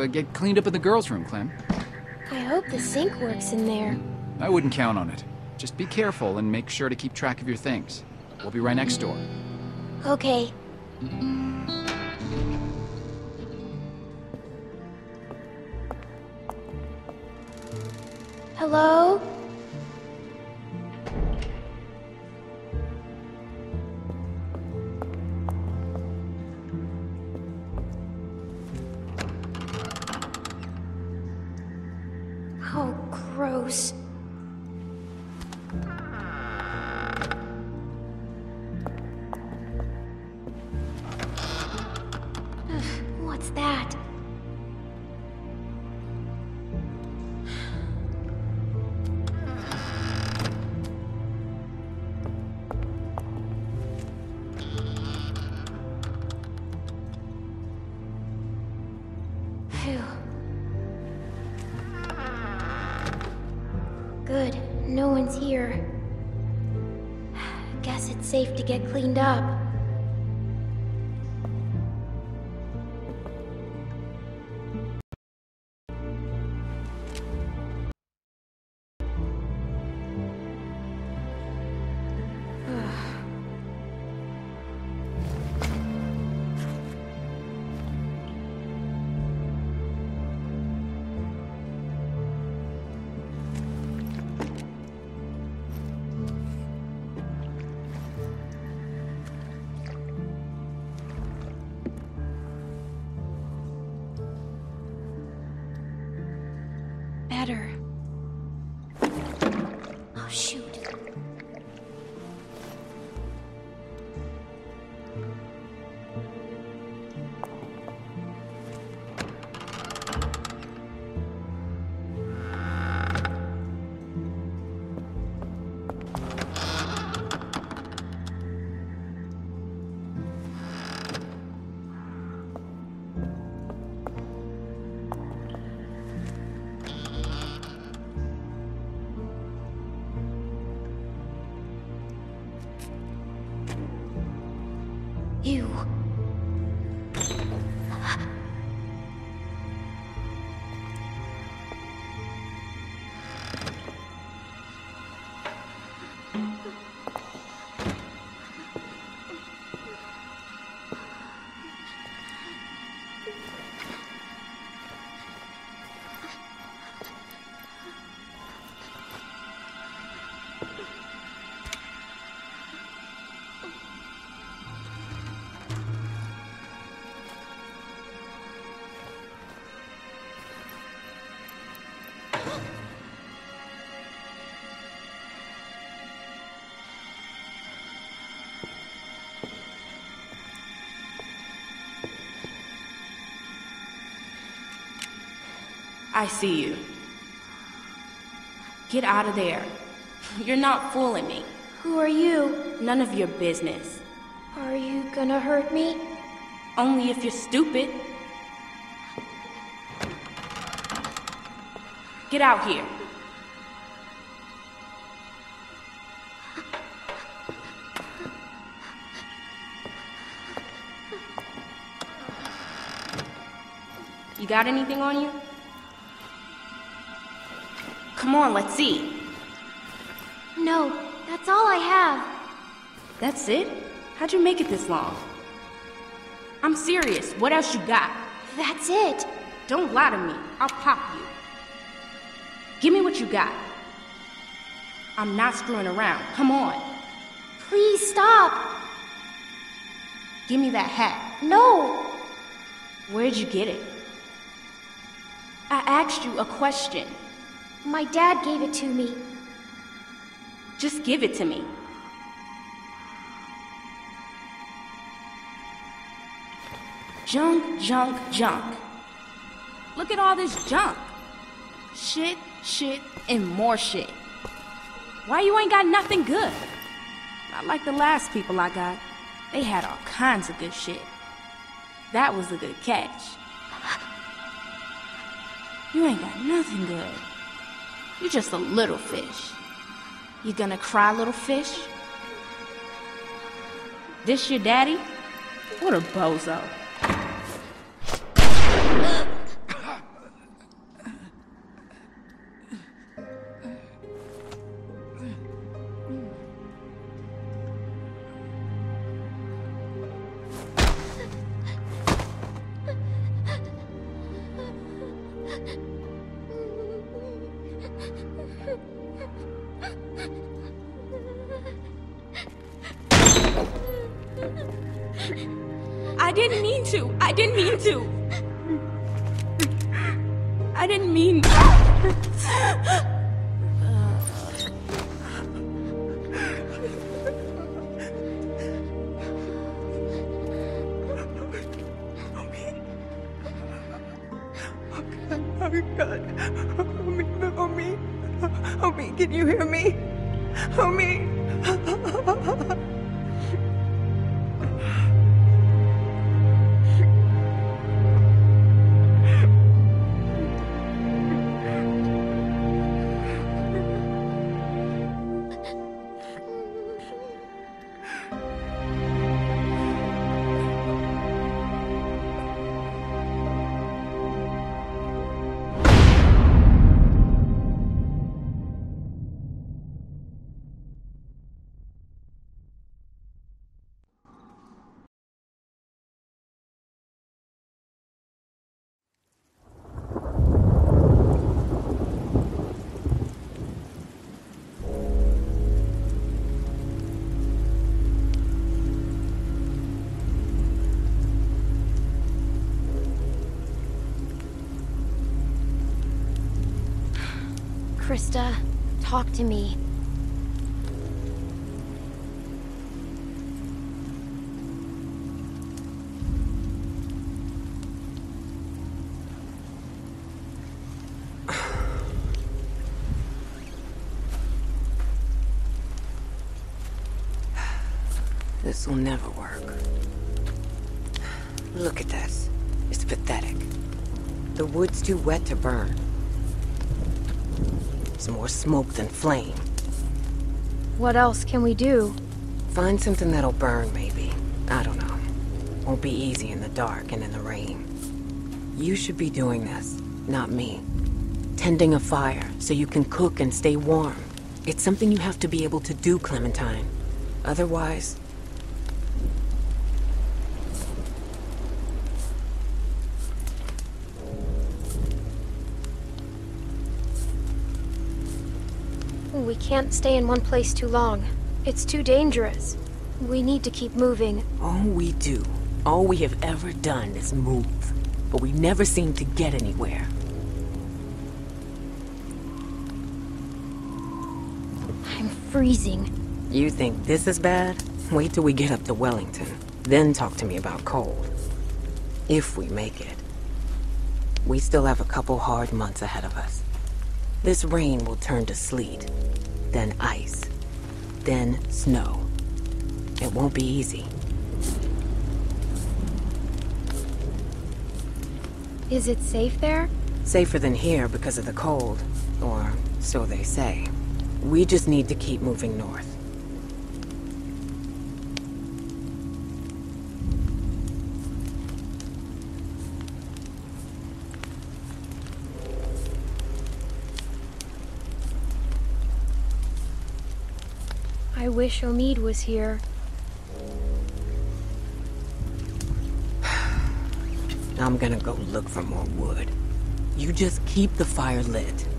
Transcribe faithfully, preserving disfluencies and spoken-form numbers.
uh, get cleaned up in the girls' room, Clem. I hope the sink works in there. I wouldn't count on it. Just be careful and make sure to keep track of your things. We'll be right next door. Okay. Hello? Oh, gross. Ugh, what's that? Phew. Good, no one's here. Guess it's safe to get cleaned up. Better. Oh, shoot. You. I see you. Get out of there. You're not fooling me. Who are you? None of your business. Are you gonna hurt me? Only if you're stupid. Get out here. You got anything on you? Come on, let's see. No, that's all I have. That's it? How'd you make it this long? I'm serious. What else you got? That's it. Don't lie to me. I'll pop you. Give me what you got. I'm not screwing around. Come on. Please stop. Give me that hat. No. Where'd you get it? I asked you a question. My dad gave it to me. Just give it to me. Junk, junk, junk. Look at all this junk. Shit, shit, and more shit. Why you ain't got nothing good? Not like the last people I got. They had all kinds of good shit. That was a good catch. You ain't got nothing good. You're just a little fish. You gonna cry, little fish? This your daddy? What a bozo. I didn't mean to. I didn't mean to. I didn't mean... Oh God, Homie, Homie, Homie, can you hear me? Homie. Krista, talk to me. This will never work. Look at this. It's pathetic. The wood's too wet to burn. It's more smoke than flame. What else can we do? Find something that'll burn, maybe. I don't know. Won't be easy in the dark and in the rain. You should be doing this, not me. Tending a fire so you can cook and stay warm. It's something you have to be able to do, Clementine. Otherwise... We can't stay in one place too long. It's too dangerous. We need to keep moving. All we do, all we have ever done is move. But we never seem to get anywhere. I'm freezing. You think this is bad? Wait till we get up to Wellington. Then talk to me about cold. If we make it. We still have a couple hard months ahead of us. This rain will turn to sleet, then ice, then snow. It won't be easy. Is it safe there? Safer than here because of the cold, or so they say. We just need to keep moving north. I wish Omid was here. I'm gonna go look for more wood. You just keep the fire lit.